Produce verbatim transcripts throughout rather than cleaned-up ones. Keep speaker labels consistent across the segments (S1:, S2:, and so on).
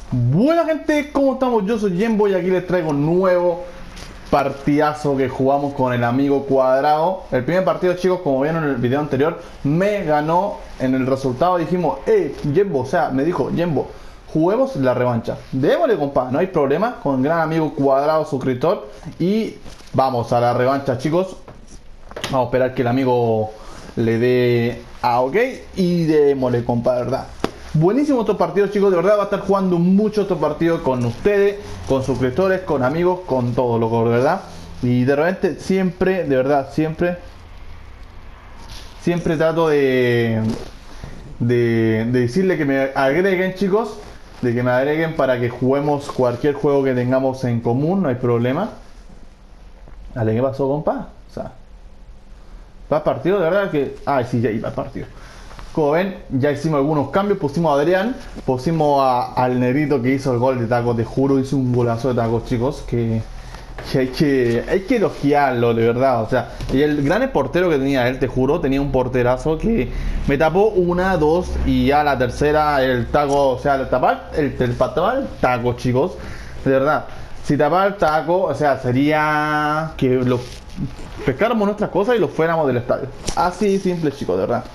S1: Buena gente, ¿cómo estamos? Yo soy Jembo y aquí les traigo un nuevo partidazo que jugamos con el amigo Cuadrado. El primer partido, chicos, como vieron en el video anterior, me ganó. En el resultado dijimos, eh, Jembo, o sea, me dijo, Jembo, juguemos la revancha. Démosle, compa, no hay problema, con el gran amigo Cuadrado, suscriptor. Y vamos a la revancha, chicos. Vamos a esperar que el amigo le dé a OK y démosle, compa, de verdad. Buenísimo estos partidos, chicos, de verdad va a estar jugando mucho estos partidos con ustedes, con suscriptores, con amigos, con todo, loco, de verdad. Y de repente siempre, de verdad, siempre Siempre trato de de, de decirle que me agreguen, chicos, de que me agreguen para que juguemos cualquier juego que tengamos en común, no hay problema. Dale, ¿qué pasó, compa? O sea, va partido, de verdad que... Ah, sí, ya iba partido. Como ven, ya hicimos algunos cambios, pusimos a Adrián, pusimos a, al negrito que hizo el gol de tacos, te juro, hizo un golazo de tacos, chicos, que, que, hay que hay que elogiarlo, de verdad, o sea, y el gran portero que tenía él, te juro, tenía un porterazo que me tapó una, dos, y ya la tercera, el taco, o sea, el tapar, el, el tapar el taco, chicos, de verdad, si tapar el taco, o sea, sería que los pescáramos nuestras cosas y los fuéramos del estadio, así simple, chicos, de verdad.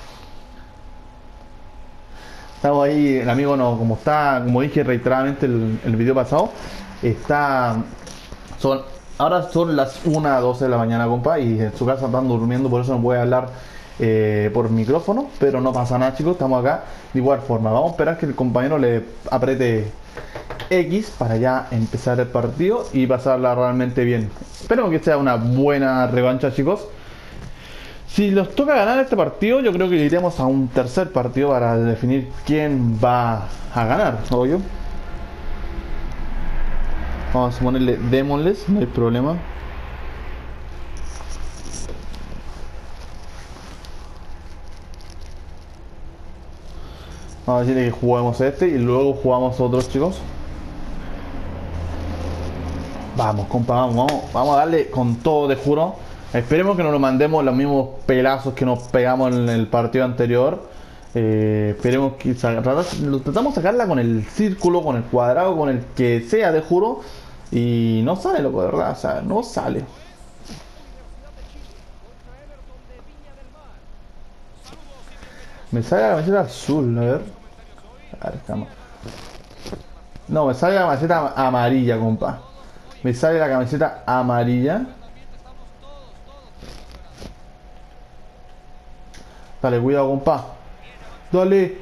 S1: Estamos ahí, el amigo no, como está, como dije reiteradamente el, el video pasado, está, son, ahora son las una doce de la mañana, compa, y en su casa están durmiendo, por eso no puede hablar eh, por micrófono, pero no pasa nada, chicos, estamos acá de igual forma. Vamos a esperar que el compañero le apriete X para ya empezar el partido y pasarla realmente bien. Esperemos que sea una buena revancha, chicos. Si nos toca ganar este partido, yo creo que iremos a un tercer partido para definir quién va a ganar, ¿no? Yo. Vamos a ponerle démosles, no hay problema. Vamos a decirle que juguemos este y luego jugamos otros, chicos. Vamos, compa, vamos, vamos, vamos a darle con todo, te juro. Esperemos que no nos mandemos los mismos pelazos que nos pegamos en el partido anterior. Eh, esperemos que lo tratamos de sacarla con el círculo, con el cuadrado, con el que sea, te juro. Y no sale, loco, de verdad, o sea, no sale. Me sale la camiseta azul, a ver. A ver, estamos. No, me sale la camiseta amarilla, compa. Me sale la camiseta amarilla. Dale, cuidado, compa. Dale.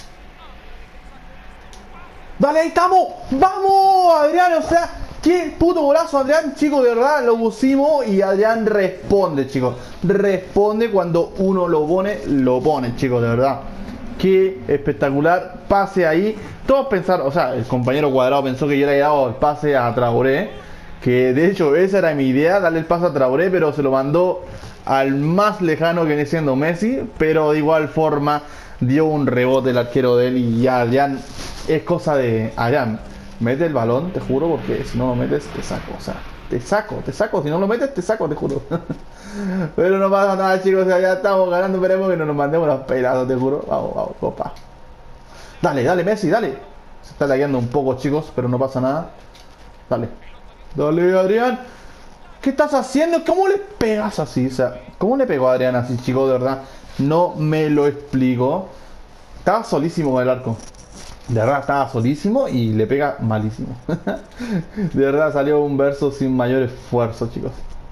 S1: Dale, ahí estamos. ¡Vamos, Adrián! O sea, qué puto golazo, Adrián, chicos, de verdad, lo pusimos y Adrián responde, chicos. Responde cuando uno lo pone, lo pone, chicos, de verdad. Qué espectacular pase ahí. Todos pensaron, o sea, el compañero Cuadrado pensó que yo le había dado el pase a Traoré. Que de hecho esa era mi idea, darle el pase a Traoré, pero se lo mandó al más lejano que viene siendo Messi, pero de igual forma dio un rebote el arquero de él y ya Adrián es cosa de Adrián, mete el balón, te juro, porque si no lo metes te saco, o sea, te saco, te saco, si no lo metes te saco, te juro. Pero no pasa nada, chicos, o sea, ya estamos ganando, esperemos que no nos mandemos los pelados, te juro. Vamos, vamos, copa. Dale, dale, Messi, dale. Se está lagueando un poco, chicos, pero no pasa nada. Dale. Dale, Adrián. ¿Qué estás haciendo? ¿Cómo le pegas así? O sea, ¿cómo le pegó a Adrián así, chicos? De verdad, no me lo explico. Estaba solísimo con el arco. De verdad, estaba solísimo y le pega malísimo. De verdad, salió un verso sin mayor esfuerzo, chicos.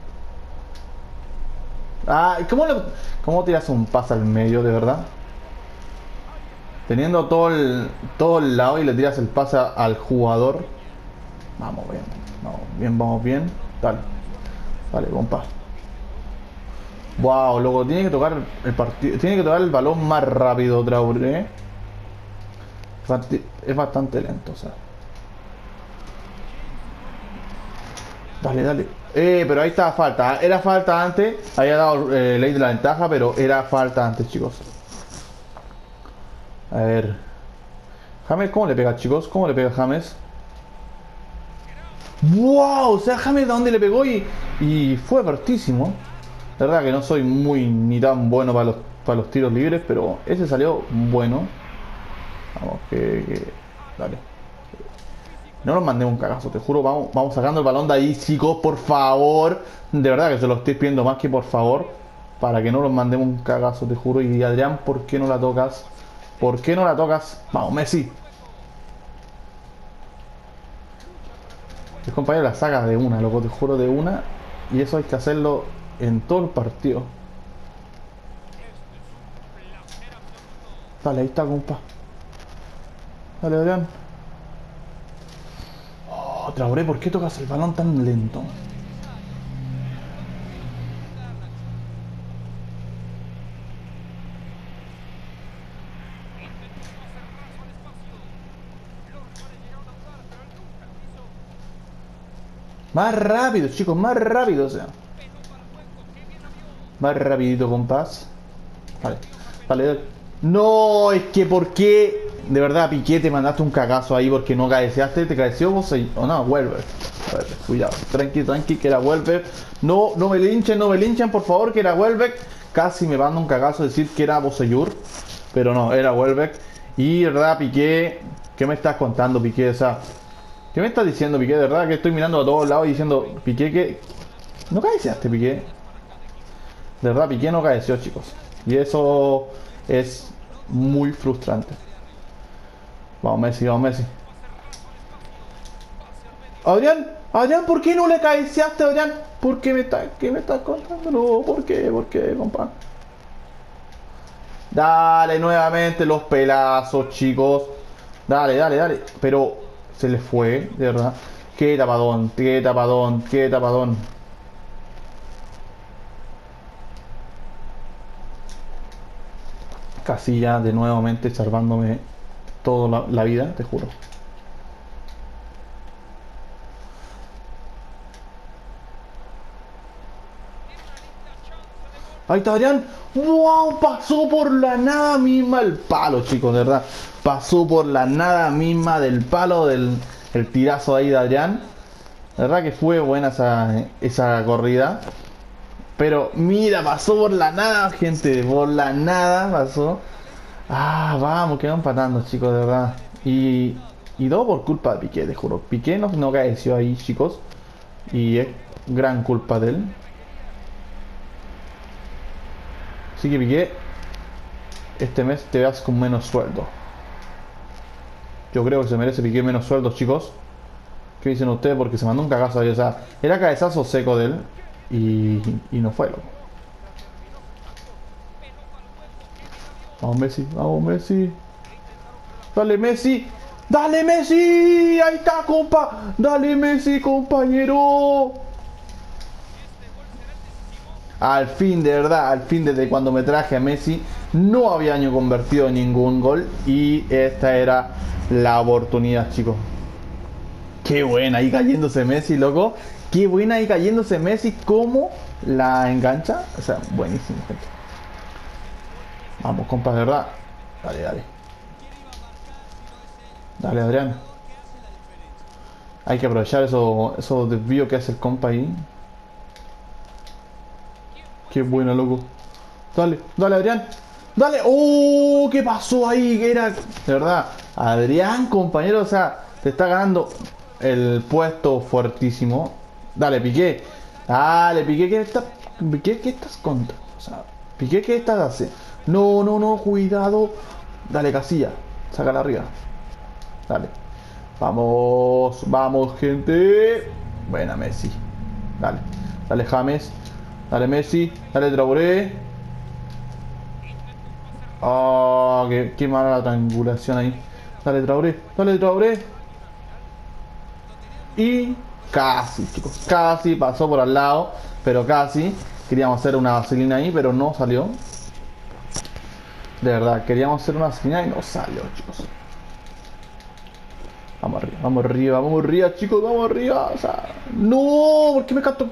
S1: Ah, ¿cómo, le, ¿cómo tiras un pase al medio, de verdad? Teniendo todo el, todo el lado y le tiras el pase al jugador. Vamos bien, vamos bien, vamos bien. Dale. Vale, compa. Wow, loco, tiene que tocar el partido. Tiene que tocar el balón más rápido, Traoré. Es bastante lento, o sea. Dale, dale. Eh, pero ahí estaba falta. Era falta antes. Había dado eh, ley de la ventaja, pero era falta antes, chicos. A ver. James, ¿cómo le pega, chicos? ¿Cómo le pega James? ¡Wow! O sea, James de dónde le pegó y, y fue vertísimo. La verdad que no soy muy ni tan bueno para los, para los tiros libres, pero ese salió bueno. Vamos, que, que... Dale. No nos mandemos un cagazo, te juro. Vamos, vamos sacando el balón de ahí, chicos, por favor. De verdad que se lo estoy pidiendo más que por favor. Para que no nos mandemos un cagazo, te juro. Y Adrián, ¿por qué no la tocas? ¿Por qué no la tocas? Vamos, Messi. El compañero la saca de una, loco, te juro, de una. Y eso hay que hacerlo en todo el partido. Dale, ahí está, compa. Dale, Adrián. Oh, Traoré, ¿por qué tocas el balón tan lento? Más rápido, chicos, más rápido, o sea. Más rapidito, compás. Vale, vale, dale. No, es que ¿por qué? De verdad, Piqué, te mandaste un cagazo ahí porque no cabeceaste, te cabeció vos o oh, no, Welber. A ver, cuidado, tranqui, tranqui, que era Welber. No, no me linchen, no me linchen, por favor, que era Welbeck. Casi me manda un cagazo decir que era Bosellur, pero no, era Welbeck. Y, verdad, Piqué, ¿qué me estás contando, Piqué? O sea, ¿qué me estás diciendo, Piqué? De verdad que estoy mirando a todos lados y diciendo, Piqué, que... ¿No cabeceaste, Piqué? De verdad, Piqué no cabeció, chicos. Y eso es muy frustrante. Vamos, Messi, vamos, Messi. Adrián, Adrián, ¿por qué no le cabeceaste, Adrián? ¿Por qué me estás, qué me estás contando? No, ¿por qué? ¿Por qué, compa? Dale, nuevamente los pelazos, chicos. Dale, dale, dale. Pero se le fue, de verdad. Qué tapadón, qué tapadón, qué tapadón. Casilla de nuevamente salvándome toda la, la vida, te juro. Ahí está Adrián. ¡Wow! Pasó por la nada misma el palo, chicos, de verdad. Pasó por la nada misma del palo del el tirazo ahí de Adrián. De verdad que fue buena esa, esa corrida. Pero mira, pasó por la nada, gente. Por la nada pasó. Ah, vamos, quedó empatando, chicos, de verdad. Y, y todo por culpa de Piqué, te juro. Piqué no, no caeció ahí, chicos. Y es gran culpa de él. Así que Piqué, este mes te vas con menos sueldo. Yo creo que se merece Piqué menos sueldo, chicos. ¿Qué dicen ustedes? Porque se mandó un cagazo ahí. O sea, era cabezazo seco de él. Y, y no fue, loco. Vamos Messi, vamos Messi. Dale Messi. Dale Messi. Ahí está, compa. Dale Messi, compañero. Al fin, de verdad, al fin, desde cuando me traje a Messi, no había año convertido en ningún gol. Y esta era la oportunidad, chicos. Qué buena ahí cayéndose Messi, loco. Qué buena ahí cayéndose Messi. ¿Cómo la engancha? O sea, buenísimo, gente. Vamos, compas, de verdad. Dale, dale. Dale, Adrián. Hay que aprovechar esos eso desvíos que hace el compa ahí. Qué buena, loco. Dale, dale, Adrián. Dale. ¡Oh! ¿Qué pasó ahí? ¿Qué era? De verdad. Adrián, compañero, o sea, te está ganando el puesto fuertísimo. Dale, Piqué. Dale, Piqué, ¿qué estás? Piqué, ¿qué estás contra? O sea, Piqué, ¿qué estás haciendo? No, no, no, cuidado. Dale, Casilla. Sácala arriba. Dale. Vamos, vamos, gente. Buena, Messi. Dale, dale, James. Dale, Messi. Dale, Traoré. Oh, qué, qué mala la triangulación ahí. Dale, Traoré. Dale, Traoré. Y casi, chicos. Casi pasó por al lado. Pero casi. Queríamos hacer una vaselina ahí, pero no salió. De verdad, queríamos hacer una vaselina y no salió, chicos. Vamos arriba, vamos arriba, vamos arriba, chicos, vamos arriba. O sea, no, ¿por qué me canto?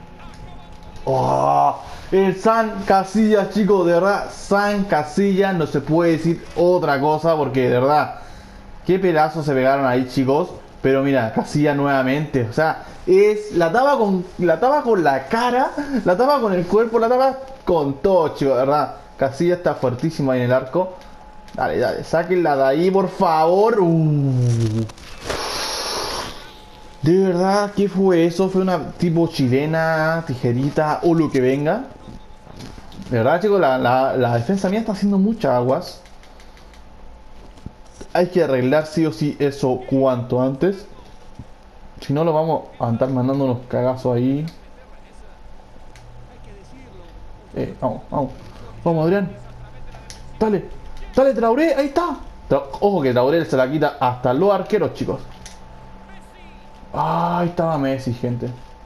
S1: Oh, el San Casillas, chicos, de verdad, San Casillas, no se puede decir otra cosa porque de verdad, qué pedazos se pegaron ahí, chicos. Pero mira, Casillas nuevamente, o sea, es la tapa con la tapa con la cara, la tapa con el cuerpo, la tapa con todo, chicos, de verdad. Casillas está fuertísimo ahí en el arco. Dale, dale, sáquenla de ahí, por favor. Uh. De verdad, ¿qué fue eso? ¿Fue una tipo chilena, tijerita o lo que venga? De verdad, chicos, la, la, la defensa mía está haciendo muchas aguas. Hay que arreglar sí o sí eso cuanto antes. Si no, lo vamos a estar mandando unos cagazos ahí. Eh, vamos, vamos. Vamos, Adrián. Dale. Dale, Traoré. Ahí está. Tra Ojo que Traoré se la quita hasta los arqueros, chicos. Ah, ahí estaba Messi, gente.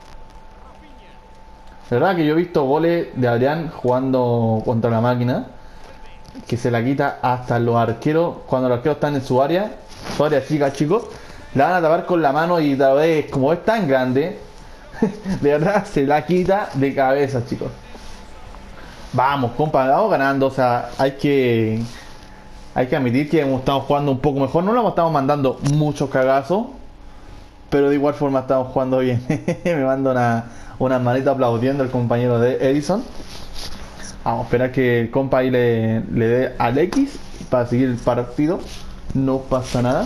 S1: La verdad que yo he visto goles de Adrián jugando contra la máquina que se la quita hasta los arqueros. Cuando los arqueros están en su área, su área chica, chicos, la van a tapar con la mano y tal vez, como es tan grande, de verdad se la quita de cabeza, chicos. Vamos, compa, vamos ganando. O sea, hay que hay que admitir que hemos estado jugando un poco mejor. No lo estamos mandando muchos cagazos, pero de igual forma estamos jugando bien. Me manda una, una manita aplaudiendo el compañero de Edison. Vamos a esperar que el compa ahí le, le dé al X para seguir el partido. No pasa nada.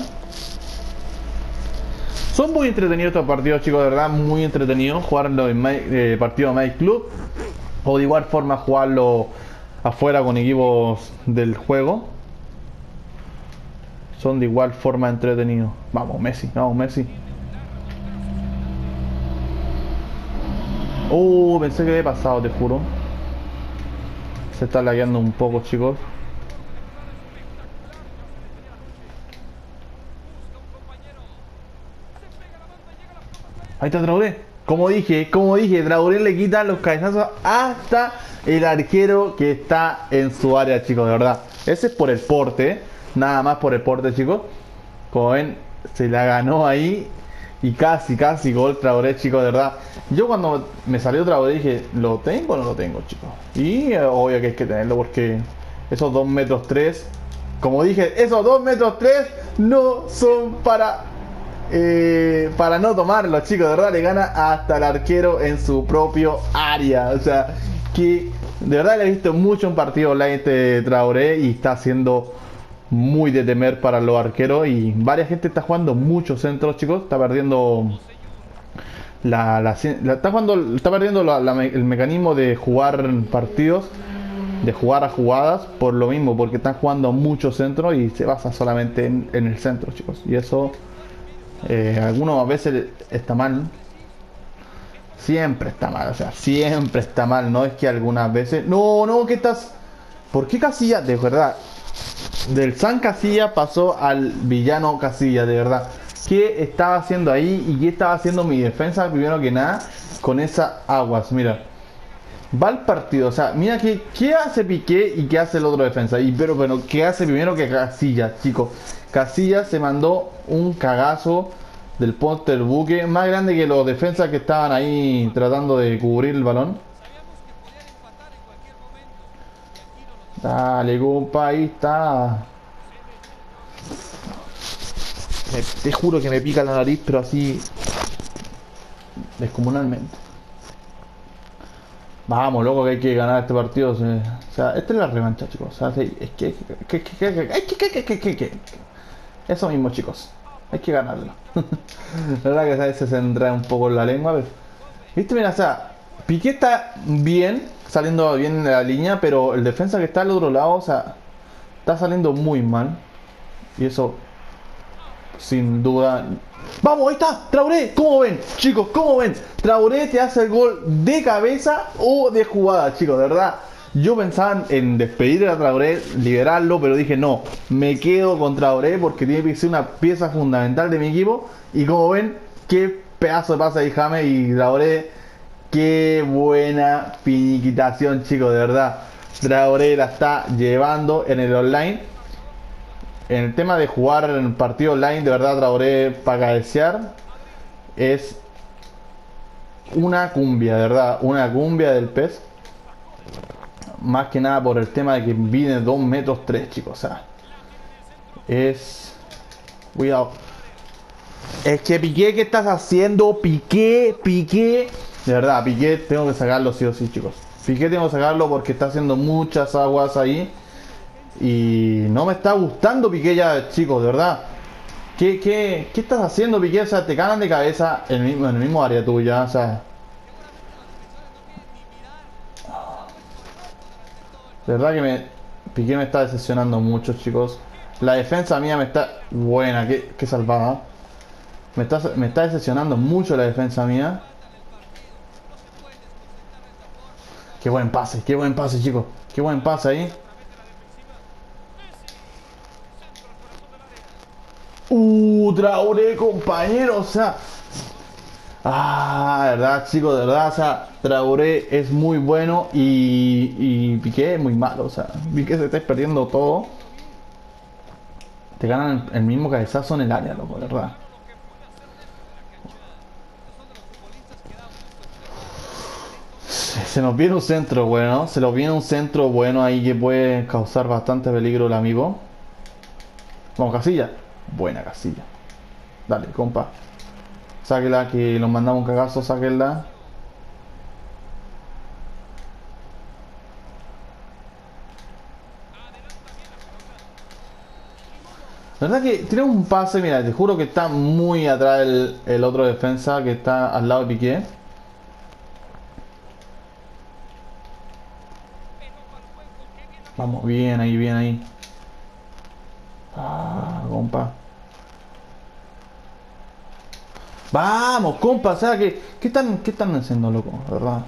S1: Son muy entretenidos estos partidos, chicos, de verdad, muy entretenidos. Jugarlo en eh, partido de My Club. O de igual forma jugarlo afuera con equipos del juego. Son de igual forma entretenidos. Vamos, Messi, vamos, Messi. Oh, pensé que había pasado, te juro. Se está lagueando un poco, chicos. Ahí está Traoré. Como dije, como dije, Traoré le quita los cabezazos hasta el arquero que está en su área, chicos, de verdad. Ese es por el porte, nada más por el porte, chicos. Como ven, se la ganó ahí. Y casi, casi gol Traoré, chicos, de verdad. Yo cuando me salió Traoré dije, ¿lo tengo o no lo tengo, chicos? Y eh, obvio que hay que tenerlo porque esos dos metros tres, como dije, esos dos metros tres no son para eh, para no tomarlo, chicos. De verdad le gana hasta el arquero en su propio área. O sea, que de verdad le he visto mucho un partido online este Traoré y está haciendo muy de temer para los arqueros. Y varias gente está jugando muchos centros, chicos. Está perdiendo la, la, la está jugando está perdiendo la, la, el mecanismo de jugar partidos, de jugar a jugadas, por lo mismo, porque están jugando muchos centros y se basa solamente en, en el centro, chicos. Y eso eh, algunas veces está mal. Siempre está mal, o sea, siempre está mal. No es que algunas veces. No, no, ¿qué estás? ¿Por qué Casillas? De verdad, del San Casillas pasó al villano Casillas, de verdad. ¿Qué estaba haciendo ahí y qué estaba haciendo mi defensa primero que nada con esas aguas? Mira, va el partido, o sea, mira que qué hace Piqué y qué hace el otro defensa. Y pero bueno, ¿qué hace primero que Casillas, chicos? Casillas se mandó un cagazo del poste del buque más grande que los defensas que estaban ahí tratando de cubrir el balón. Dale, compa, ahí está. Me, te juro que me pica la nariz, pero así descomunalmente. Vamos, loco, que hay que ganar este partido. O sea, esta es la revancha, chicos. O sea, es que que que que que que que eso mismo, chicos. Hay que ganarlo. La verdad que a veces se entra un poco en la lengua, pero... ¿Viste? Mira, o sea, Piqué está bien, saliendo bien en la línea, pero el defensa que está al otro lado, o sea, está saliendo muy mal. Y eso, sin duda... ¡Vamos! ¡Ahí está! ¡Traoré! ¿Cómo ven? Chicos, ¿cómo ven? Traoré te hace el gol de cabeza o de jugada, chicos, de verdad. Yo pensaba en despedir a Traoré, liberarlo, pero dije no, me quedo con Traoré porque tiene que ser una pieza fundamental de mi equipo. Y como ven, qué pedazo de pase de James y Traoré, qué buena finiquitación, chicos, de verdad. Traoré la está llevando en el online. En el tema de jugar en partido online, de verdad Traoré para cabecear es una cumbia, de verdad, una cumbia del pez. Más que nada por el tema de que viene dos metros tres, chicos. O sea, es... Cuidado. Es que Piqué, ¿qué estás haciendo? Piqué, Piqué. De verdad, Piqué tengo que sacarlo sí o sí, chicos. Piqué tengo que sacarlo porque está haciendo muchas aguas ahí. Y no me está gustando Piqué ya, chicos, de verdad. ¿Qué, qué, qué estás haciendo, Piqué? O sea, te ganan de cabeza en el mismo, en el mismo área tuya, o sea. De verdad que me... Piqué me está decepcionando mucho, chicos. La defensa mía me está... Buena, qué, qué salvada. Me está, me está decepcionando mucho la defensa mía. Qué buen pase, qué buen pase, chicos. Qué buen pase ahí. Uh, Traoré, compañero, o sea... Ah, de verdad, chicos, de verdad, o sea, Traoré es muy bueno y, y Piqué es muy malo, o sea, Piqué se está perdiendo todo. Te ganan el mismo cabezazo en el área, loco, de verdad. Se nos viene un centro bueno, se nos viene un centro bueno ahí que puede causar bastante peligro el amigo. Vamos, Casilla. Buena Casilla. Dale, compa. Sáquela, que nos mandamos un cagazo, sáquela. La verdad que tiene un pase, mira, te juro que está muy atrás el, el otro defensa que está al lado de Piqué. Vamos, bien ahí, bien ahí. Ah, compa. Vamos, compa, o sea, que, ¿qué están, qué están haciendo, loco? ¿Verdad?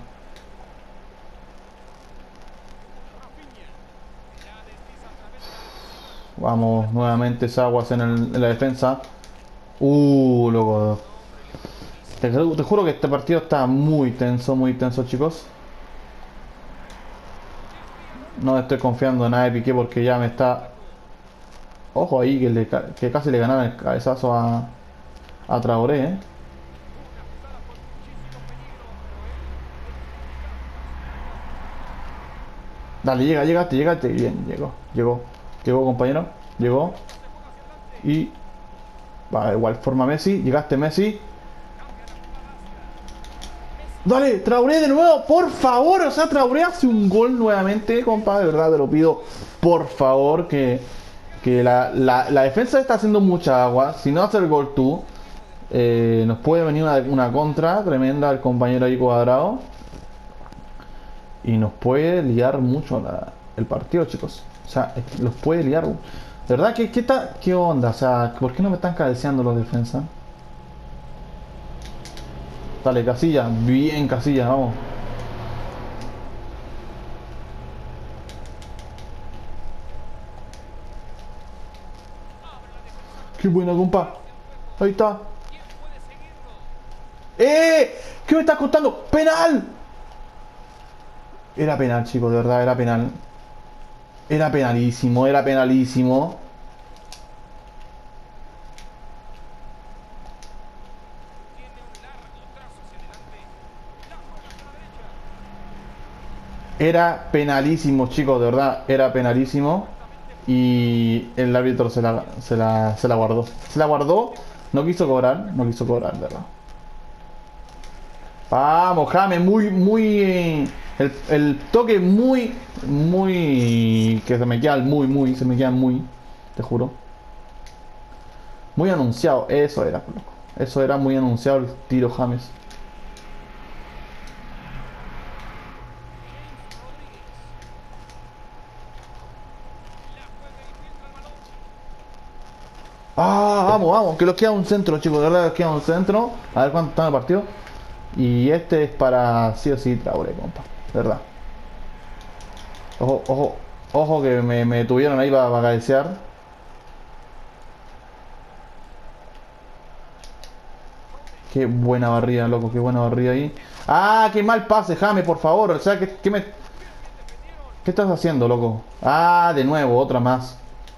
S1: Vamos, nuevamente Saguas en, el, en la defensa. Uh, loco. Te, te juro que este partido está muy tenso, muy tenso, chicos. No estoy confiando en nada de Piqué porque ya me está... Ojo ahí que, le, que casi le ganaron el cabezazo a, a Traoré, ¿eh? Dale, llega, llegaste, llegaste. Bien, llegó, llegó. Llegó, compañero. Llegó. Y... Va, igual forma Messi. Llegaste, Messi. Dale, Traoré de nuevo, por favor. O sea, Traoré hace un gol nuevamente, compa. De verdad, te lo pido, por favor, que... Que la, la, la defensa está haciendo mucha agua. Si no hace el gol tú, eh, nos puede venir una, una contra tremenda el compañero ahí Cuadrado. Y nos puede liar mucho la, el partido, chicos. O sea, los puede liar. De verdad, ¿qué, qué, ta, ¿qué onda? O sea, ¿por qué no me están cabeceando los defensas? Dale, Casilla. Bien, Casilla, vamos. Qué buena, compa. Ahí está. ¡Eh! ¿Qué me está costando? ¡Penal! Era penal, chicos, de verdad, era penal. Era penalísimo, era penalísimo. Era penalísimo, chicos, de verdad, era penalísimo. Y el árbitro se la, se la, se la guardó. Se la guardó, no quiso cobrar, no quiso cobrar, de verdad. Vamos, James, muy, muy... eh, el, el toque muy, muy... Que se me queda muy, muy, se me queda muy, te juro. Muy anunciado, eso era, loco. Eso era muy anunciado el tiro, James. Ah, vamos, vamos, que nos queda un centro, chicos, de verdad nos queda un centro. A ver cuánto está en el partido. Y este es para sí o sí Traoré, compa. De verdad. Ojo, ojo, ojo que me, me tuvieron ahí para, para cabecear. Qué buena barrida, loco, qué buena barrida ahí. Ah, qué mal pase, James, por favor. O sea, ¿qué, qué me... ¿Qué estás haciendo, loco? Ah, de nuevo, otra más.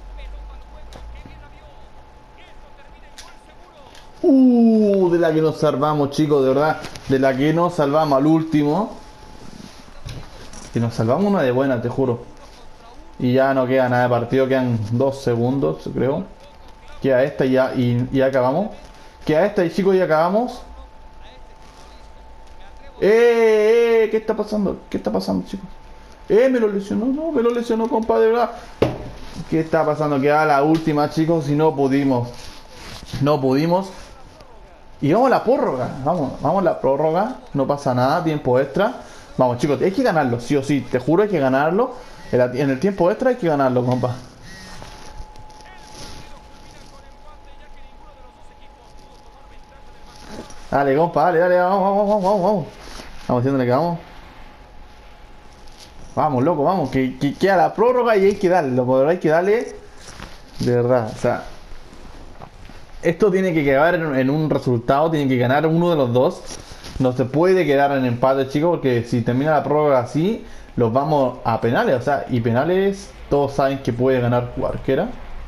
S1: Uh, de la que nos salvamos, chicos, de verdad. De la que nos salvamos al último. Que nos salvamos una de buena, te juro. Y ya no queda nada de partido, quedan dos segundos, creo. Queda esta y ya, y, y ya acabamos. Queda esta y chicos, y acabamos. ¡Eh, eh! ¿Qué está pasando? ¿Qué está pasando, chicos? ¡Eh, me lo lesionó! No, me lo lesionó, compadre, ¿verdad? ¿Qué está pasando? Queda la última, chicos, y no pudimos. No pudimos. Y vamos a la prórroga. Vamos, vamos a la prórroga. No pasa nada. Tiempo extra. Vamos, chicos. Hay que ganarlo. Sí o sí. Te juro, hay que ganarlo. En el tiempo extra hay que ganarlo, compa. Dale, compa. Dale, dale. Vamos, vamos, vamos, vamos. Vamos, vamos diciéndole que vamos. Vamos, loco, vamos. Que, que queda la prórroga y hay que darle, loco. Hay que darle. De verdad. O sea. Esto tiene que quedar en, en un resultado. Tiene que ganar uno de los dos. No se puede quedar en empate, chicos. Porque si termina la prórroga así, los vamos a penales. O sea, y penales, todos saben que puede ganar cualquiera.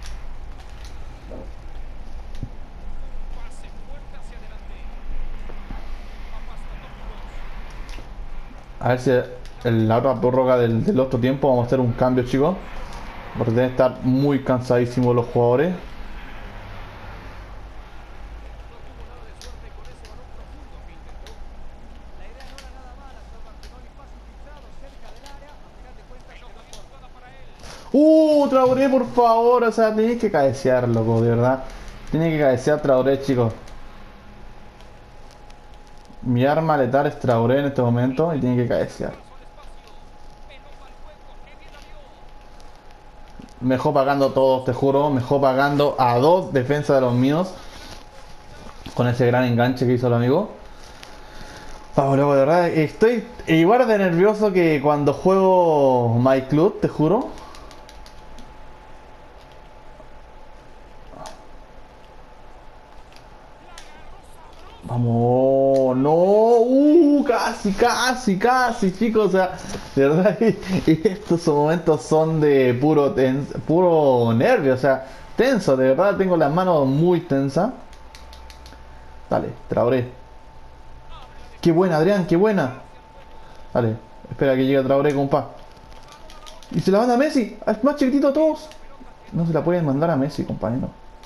S1: A ver si en la otra prórroga del, del otro tiempo vamos a hacer un cambio, chicos. Porque deben estar muy cansadísimos los jugadores. Uh, Traoré, por favor. O sea, tenéis que cabecear, loco, de verdad. Tiene que cabecear Traoré, chicos. Mi arma letal es Traoré en este momento y tiene que cabecear. Mejor pagando todos, te juro. Mejor pagando a dos defensas de los míos. Con ese gran enganche que hizo el amigo. Vamos, loco, de verdad. Estoy igual de nervioso que cuando juego My Club, te juro. Vamos, no, uh, casi, casi, casi, chicos, o sea, de verdad, y estos momentos son de puro tens, puro nervio, o sea, tenso, de verdad, tengo las manos muy tensas. Dale, Traoré. Qué buena, Adrián, qué buena. Dale, espera que llegue Traoré, compa. Y se la manda a Messi, al más chiquitito de todos. No se la pueden mandar a Messi, compañero.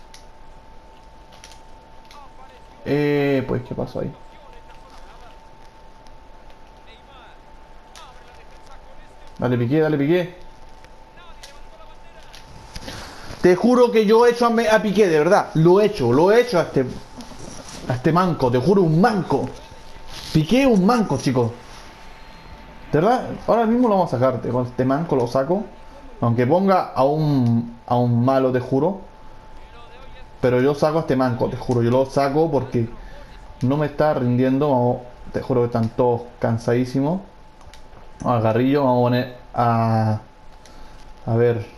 S1: Eh, pues, ¿qué pasó ahí? Dale, Piqué, dale, Piqué. Te juro que yo he hecho a, me a Piqué, de verdad. Lo he hecho, lo he hecho a este... A este manco, te juro, un manco. Piqué un manco, chicos. De verdad, ahora mismo lo vamos a sacar. Con este manco lo saco. Aunque ponga a un... A un malo, te juro. Pero yo saco a este manco, te juro. Yo lo saco porque... No me está rindiendo. Vamos, te juro que están todos cansadísimos. A Garrillo, vamos a poner a... A ver.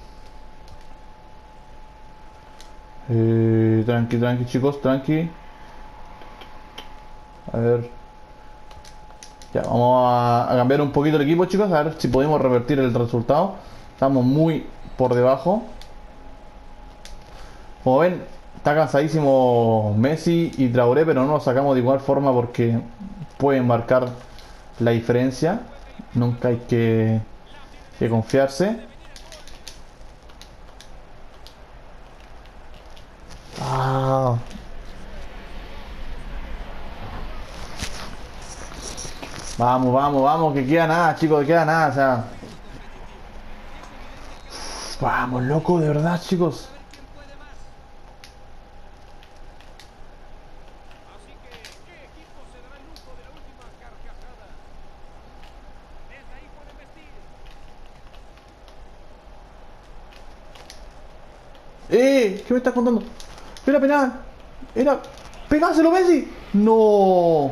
S1: Eh, tranqui, tranqui, chicos, tranqui. A ver. Ya, vamos a, a cambiar un poquito el equipo, chicos. A ver si podemos revertir el resultado. Estamos muy por debajo. Como ven, está cansadísimo Messi y Traoré, pero no lo sacamos de igual forma porque pueden marcar la diferencia. Nunca hay que, que confiarse. Ah. Vamos, vamos, vamos, que queda nada, chicos, que queda nada, o sea. Vamos, loco, de verdad, chicos. ¡Eh! ¿Qué me estás contando? Era penal. Era... ¡Pegáselo, Messi! ¡No!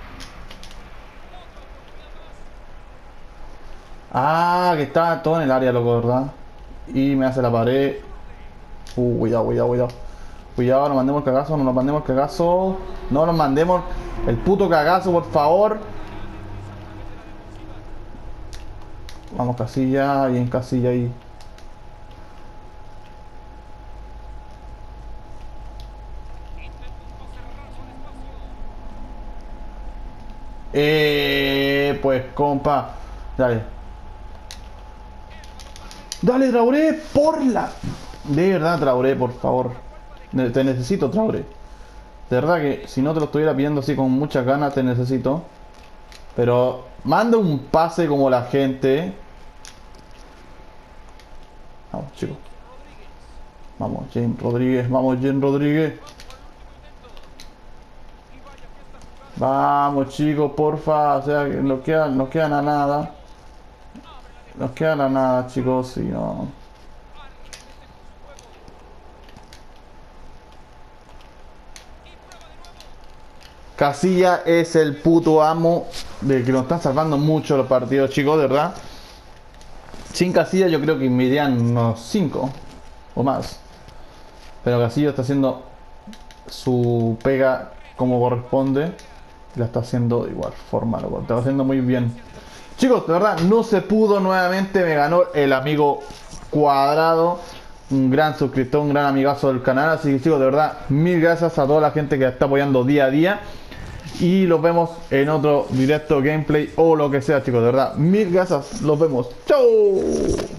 S1: Ah, que está todo en el área, loco, ¿verdad? Y me hace la pared. Uh, cuidado, cuidado, cuidado. Cuidado, no mandemos el cagazo, no nos mandemos el cagazo. No nos mandemos el puto cagazo, por favor. Vamos, Casilla, bien Casilla ahí. Eh, pues, compa. Dale. Dale, Traoré, por la... De verdad, Traoré, por favor. Te necesito, Traoré. De verdad que si no te lo estuviera pidiendo así con muchas ganas, te necesito. Pero manda un pase como la gente. Vamos, chicos. Vamos, James Rodríguez. Vamos, James Rodríguez. Vamos chicos, porfa. O sea, que nos queda, nos quedan a nada. Nos quedan a nada, chicos, y no. Casilla es el puto amo de que nos están salvando mucho los partidos, chicos, de verdad. Sin Casilla yo creo que me irían unos cinco o más. Pero Casilla está haciendo su pega como corresponde. La está haciendo de igual forma, lo está haciendo muy bien. Chicos, de verdad, no se pudo nuevamente. Me ganó el amigo Cuadrado. Un gran suscriptor, un gran amigazo del canal. Así que chicos, de verdad, mil gracias a toda la gente que está apoyando día a día. Y los vemos en otro directo gameplay o lo que sea, chicos. De verdad, mil gracias. Los vemos. ¡Chao!